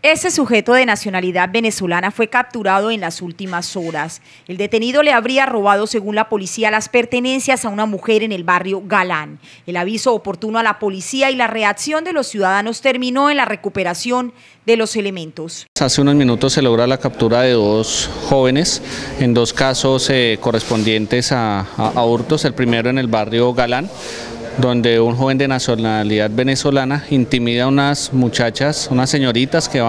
Ese sujeto de nacionalidad venezolana fue capturado en las últimas horas. El detenido le habría robado, según la policía, las pertenencias a una mujer en el barrio Galán. El aviso oportuno a la policía y la reacción de los ciudadanos terminó en la recuperación de los elementos. Hace unos minutos se logra la captura de dos jóvenes, en dos casos correspondientes a hurtos. El primero en el barrio Galán, donde un joven de nacionalidad venezolana intimida a unas muchachas, unas señoritas que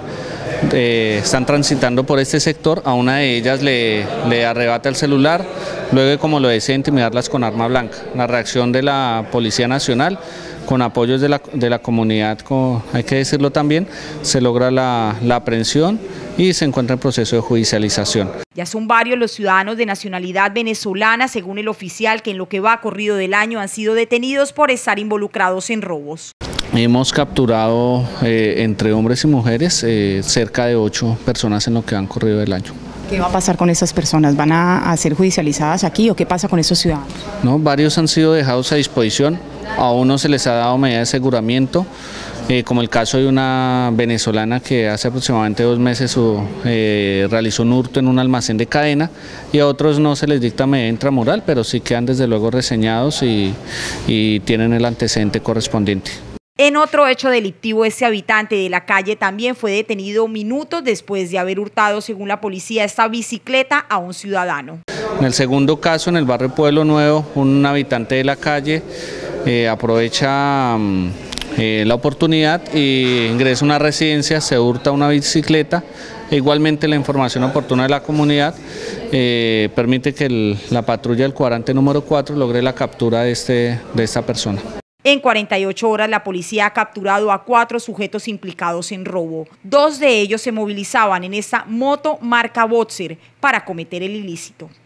están transitando por este sector. A una de ellas le arrebata el celular, luego, como lo desea, intimidarlas con arma blanca. La reacción de la Policía Nacional, con apoyos de la comunidad, hay que decirlo también, se logra la aprehensión y se encuentra en proceso de judicialización. Ya son varios los ciudadanos de nacionalidad venezolana, según el oficial, que en lo que va corrido del año han sido detenidos por estar involucrados en robos. Hemos capturado entre hombres y mujeres cerca de 8 personas en lo que han corrido del año. ¿Qué va a pasar con esas personas? ¿Van a ser judicializadas aquí o qué pasa con esos ciudadanos? No, varios han sido dejados a disposición, a unos se les ha dado medida de aseguramiento, como el caso de una venezolana que hace aproximadamente 2 meses realizó un hurto en un almacén de cadena, y a otros no se les dicta medida intramural, pero sí quedan desde luego reseñados y tienen el antecedente correspondiente. En otro hecho delictivo, este habitante de la calle también fue detenido minutos después de haber hurtado, según la policía, esta bicicleta a un ciudadano. En el segundo caso, en el barrio Pueblo Nuevo, un habitante de la calle aprovecha la oportunidad e ingresa a una residencia, se hurta una bicicleta. Igualmente, la información oportuna de la comunidad permite que la patrulla del cuadrante número 4 logre la captura de esta persona. En 48 horas, la policía ha capturado a 4 sujetos implicados en robo. 2 de ellos se movilizaban en esta moto marca Boxer para cometer el ilícito.